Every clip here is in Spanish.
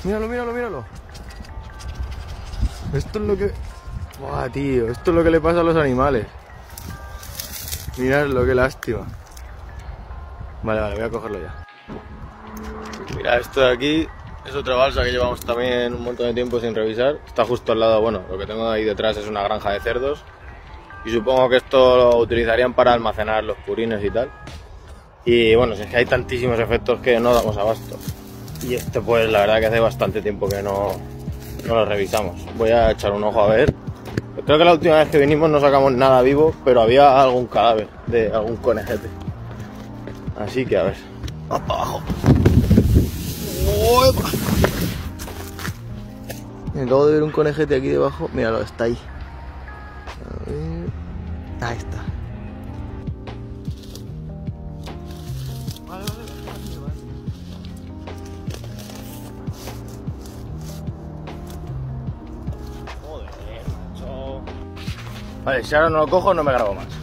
Míralo, míralo, míralo. Esto es lo que... Buah, tío, esto es lo que le pasa a los animales. Miradlo, qué lástima. Vale, vale, voy a cogerlo ya. Mira, esto de aquí es otra balsa que llevamos también un montón de tiempo sin revisar. Está justo al lado, bueno, lo que tengo ahí detrás es una granja de cerdos. Y supongo que esto lo utilizarían para almacenar los purines y tal. Y bueno, si es que hay tantísimos efectos que no damos abasto. Y este pues la verdad que hace bastante tiempo que no lo revisamos. Voy a echar un ojo a ver. Creo que la última vez que vinimos no sacamos nada vivo, pero había algún cadáver de algún conejete. Así que a ver. Abajo. Acabo de ver un conejete aquí debajo. Míralo, está ahí. A ver. Ahí está. Joder, macho. Vale, si ahora no lo cojo no me grabo más.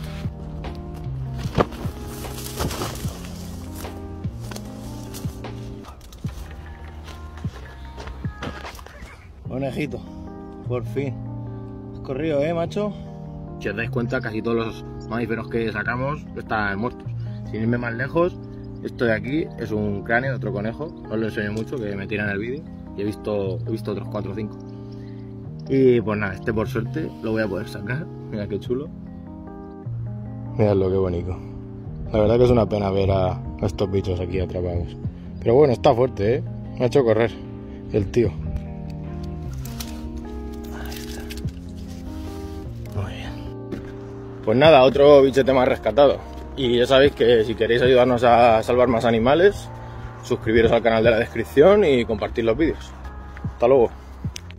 Conejito, por fin. Has corrido, macho. Si os dais cuenta, casi todos los mamíferos que sacamos están muertos. Sin irme más lejos, esto de aquí es un cráneo de otro conejo. No os lo enseño mucho, que me tiran el vídeo. Y he visto otros 4 o 5. Y pues nada, este por suerte lo voy a poder sacar. Mira qué chulo. Miradlo, qué bonito. La verdad que es una pena ver a estos bichos aquí atrapados. Pero bueno, está fuerte, me ha hecho correr el tío. Pues nada, otro bichete más rescatado. Y ya sabéis que si queréis ayudarnos a salvar más animales, suscribiros al canal de la descripción y compartir los vídeos. Hasta luego.